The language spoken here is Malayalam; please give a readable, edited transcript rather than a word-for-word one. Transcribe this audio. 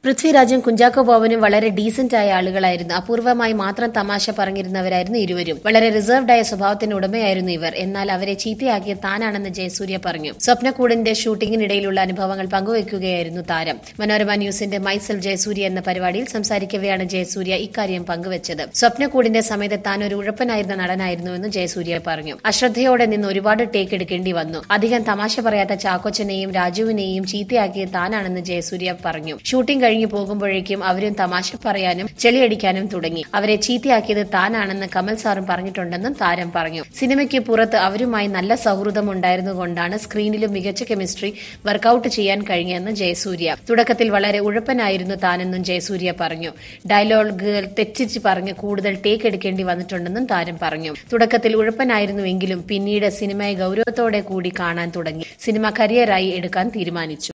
പൃഥ്വിരാജും കുഞ്ചാക്കോ ബോബനും വളരെ ഡീസന്റ് ആയ ആളുകളായിരുന്നു. അപൂർവമായി മാത്രം തമാശ പറഞ്ഞിരുന്നവരായിരുന്നു ഇരുവരും. വളരെ റിസർവ്ഡ് ആയ സ്വഭാവത്തിന് ഉടമയായിരുന്നു ഇവർ. എന്നാൽ അവരെ ചീത്തയാക്കിയ താനാണെന്ന് ജയസൂര്യ പറഞ്ഞു. സ്വപ്നക്കൂടിന്റെ ഷൂട്ടിംഗിനിടയിലുള്ള അനുഭവങ്ങൾ പങ്കുവയ്ക്കുകയായിരുന്നു താരം. മനോരമ ന്യൂസിന്റെ മൈസെൽഫ് ജയസൂര്യ എന്ന പരിപാടിയിൽ സംസാരിക്കവെയാണ് ജയസൂര്യ ഇക്കാര്യം പങ്കുവച്ചത്. സ്വപ്നക്കൂടിന്റെ സമയത്ത് താൻ ഒരു ഉഴപ്പനായിരുന്ന നടനായിരുന്നുവെന്ന് ജയസൂര്യ പറഞ്ഞു. അശ്രദ്ധയോടെ നിന്ന് ഒരുപാട് ടേക്ക് എടുക്കേണ്ടി വന്നു. അധികം തമാശ പറയാത്ത ചാക്കോച്ചനെയും രാജുവിനെയും ചീത്തയാക്കിയ താനാണെന്ന് ജയസൂര്യ പറഞ്ഞു. ഷൂട്ടിംഗ് കഴിഞ്ഞു പോകുമ്പോഴേക്കും അവരും തമാശ പറയാനും ചെളിയടിക്കാനും തുടങ്ങി. അവരെ ചീത്തയാക്കിയത് താനാണെന്ന് കമൽ സാറും പറഞ്ഞിട്ടുണ്ടെന്നും താരം പറഞ്ഞു. സിനിമയ്ക്ക് പുറത്ത് അവരുമായി നല്ല സൗഹൃദം ഉണ്ടായിരുന്നുകൊണ്ടാണ് സ്ക്രീനിലും മികച്ച കെമിസ്ട്രി വർക്കൌട്ട് ചെയ്യാൻ കഴിഞ്ഞതെന്ന് ജയസൂര്യ. തുടക്കത്തിൽ വളരെ ഉഴപ്പനായിരുന്നു താനെന്നും ജയസൂര്യ പറഞ്ഞു. ഡയലോഗുകൾ തെറ്റിച്ച് പറഞ്ഞ് കൂടുതൽ ടേക്ക് എടുക്കേണ്ടി വന്നിട്ടുണ്ടെന്നും താരം പറഞ്ഞു. തുടക്കത്തിൽ ഉഴപ്പനായിരുന്നുവെങ്കിലും പിന്നീട് സിനിമയെ ഗൌരവത്തോടെ കൂടി കാണാൻ തുടങ്ങി. സിനിമ കരിയറായി എടുക്കാൻ തീരുമാനിച്ചു.